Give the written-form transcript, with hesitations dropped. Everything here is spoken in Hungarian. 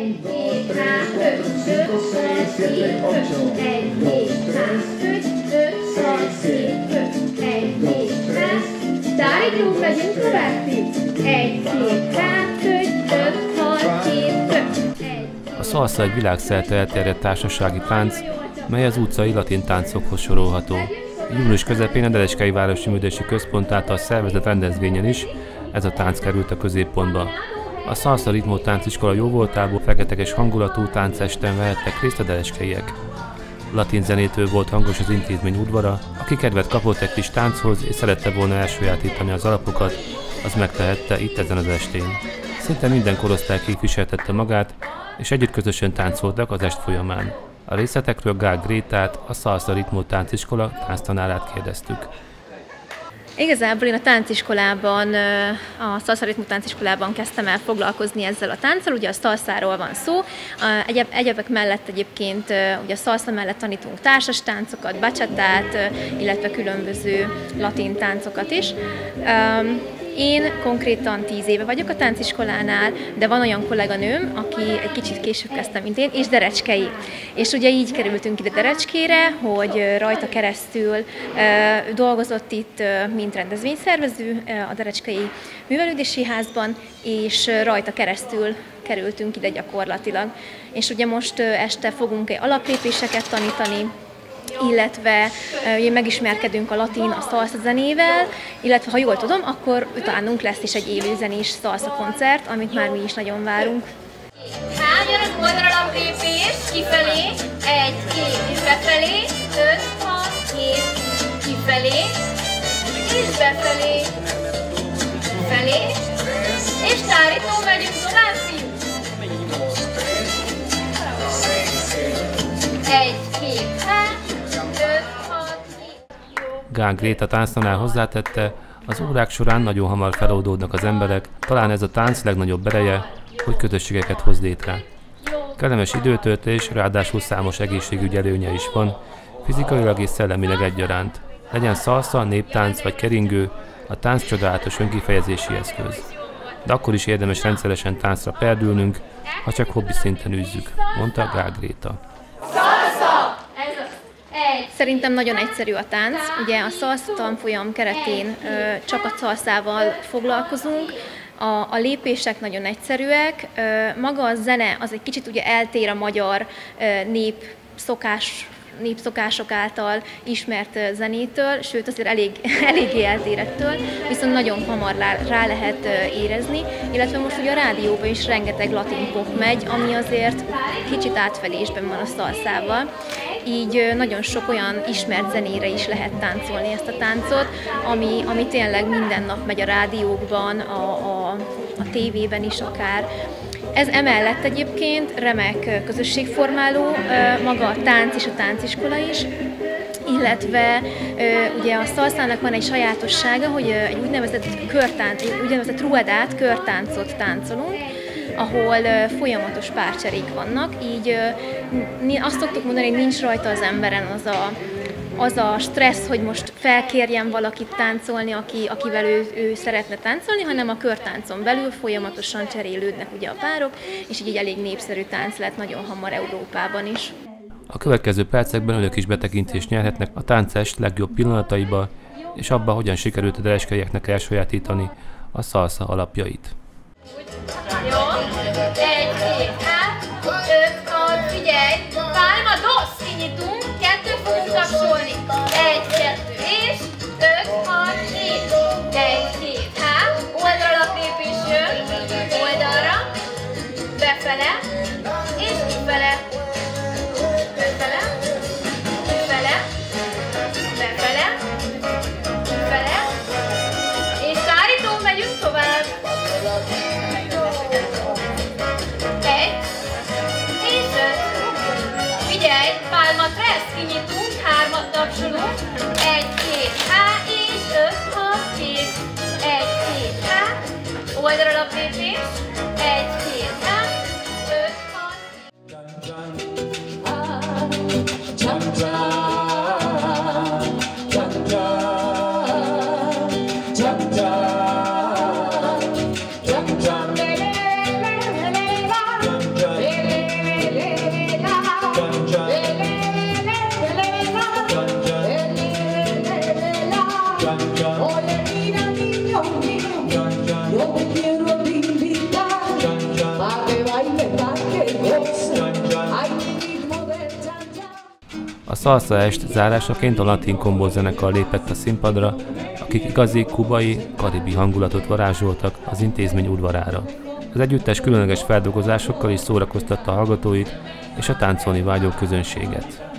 1, 2, 3, 4, 5, 6, 7, 8, 1, 2, 3, 4, 5, 6, 7, 1, 2, 3. Szállítunk, megyünk tovább. 1, 2, 3, 4, 5, 6, 7, 5. A szalsa egy világszerte elterjedt társasági tánc, mely az utcai latin táncokhoz sorolható. Június közepén a Derecskei Városi Művési Központ által szervezett rendezvényen is ez a tánc került a középpontba. A Salsa Ritmo Tánciskola jóvoltából feketeges hangulatú táncesten vehettek részt a derecskeiek. Latin zenétől volt hangos az intézmény udvara, aki kedvet kapott egy kis tánchoz és szerette volna elsajátítani az alapokat, az megtehette itt ezen az estén. Szinte minden korosztály képviseltette magát, és együtt közösen táncoltak az est folyamán. A részletekről Gál Grétát, a Salsa Ritmo Tánciskola tánctanárát kérdeztük. Igazából én a tánciskolában, a Salsa Ritmo Tánciskolában kezdtem el foglalkozni ezzel a tánccal, ugye a szalszáról van szó, egyebek mellett egyébként ugye a szalsza mellett tanítunk társas táncokat, bachatát, illetve különböző latin táncokat is. Én konkrétan 10 éve vagyok a tánciskolánál, de van olyan kolléganőm, aki egy kicsit később kezdtem, mint én, és derecskei. És ugye így kerültünk ide Derecskére, hogy rajta keresztül dolgozott itt, mint rendezvényszervező a Derecskei Művelődési Házban, és rajta keresztül kerültünk ide gyakorlatilag. És ugye most este fogunk alaplépéseket tanítani, illetve megismerkedünk a latin, a szalsza zenével, illetve ha jól tudom, akkor utánunk lesz is egy élőzenés szalsza koncert, amit már mi is nagyon várunk. Jön az oldalaplépés, kifelé, 1, 2, és befelé, 5, 6, 7, kifelé, és befelé, felé, és tárító megyünk tovább, fiúk. 1, 2, 3, 5, 6, 7. Gál Gréta tánctanár hozzátette, az órák során nagyon hamar feloldódnak az emberek, talán ez a tánc legnagyobb ereje, hogy közösségeket hoz létre. Kellemes időtöltés, ráadásul számos egészségügyi előnye is van, fizikailag és szellemileg egyaránt. Legyen szalsza, néptánc vagy keringő, a tánc csodálatos önkifejezési eszköz. De akkor is érdemes rendszeresen táncra perdülnünk, ha csak hobbi szinten űzzük, mondta Gál Gréta. Szerintem nagyon egyszerű a tánc. Ugye a szalsza tanfolyam keretén csak a szalszával foglalkozunk, a lépések nagyon egyszerűek, maga a zene az egy kicsit ugye eltér a magyar népszokások által ismert zenétől, sőt azért eléggé eltér ettől, viszont nagyon hamar rá lehet érezni, illetve most ugye a rádióban is rengeteg latin pop megy, ami azért kicsit átfedésben van a szalszával, így nagyon sok olyan ismert zenére is lehet táncolni ezt a táncot, ami tényleg minden nap megy a rádiókban, a tévében is akár. Ez emellett egyébként remek közösségformáló, maga a tánc és a tánciskola is, illetve ugye a szalszának van egy sajátossága, hogy egy úgynevezett ruedát, körtáncot táncolunk, ahol folyamatos párcserék vannak, így azt szoktuk mondani, hogy nincs rajta az emberen az a stressz, hogy most felkérjen valakit táncolni, akivel ő szeretne táncolni, hanem a körtáncon belül folyamatosan cserélődnek ugye a párok, és így egy elég népszerű tánc lett nagyon hamar Európában is. A következő percekben önök is betekintést nyerhetnek a táncest legjobb pillanataiba, és abba, hogyan sikerült a derecskeieknek elsajátítani a szalsza alapjait. Jó, 1, 2, 3, 5, 6, figyelj! Pálma, dosz! Kinyitunk, 2 fogunk tapsolni. 1, 2, és 5, 6, 7. 1, 2, 3, oldalapépés jön, oldalra, befele, és kifele. Befele, kifele, befele, kifele, és tárító, megyünk tovább. 1, és 5. Figyelj, pálma tressz, kinyitunk, 3-at tapsolunk. 1, 2, H, és 5, 6, 7. 1, 2, H, oldalapépés. 1, 2, H, 5, 6, 7. Oye, mira, niño mío, yo te quiero invitar a que baile, a que goce, al ritmo del chan-chan. A Salsa Est zárásaként a Latin Combo zenekar lépett a színpadra, akik igazi, kubai, karibi hangulatot varázsoltak az intézmény udvarára. Az együttes különleges feldolgozásokkal is szórakoztatta a hallgatóit és a táncolni vágyó közönséget.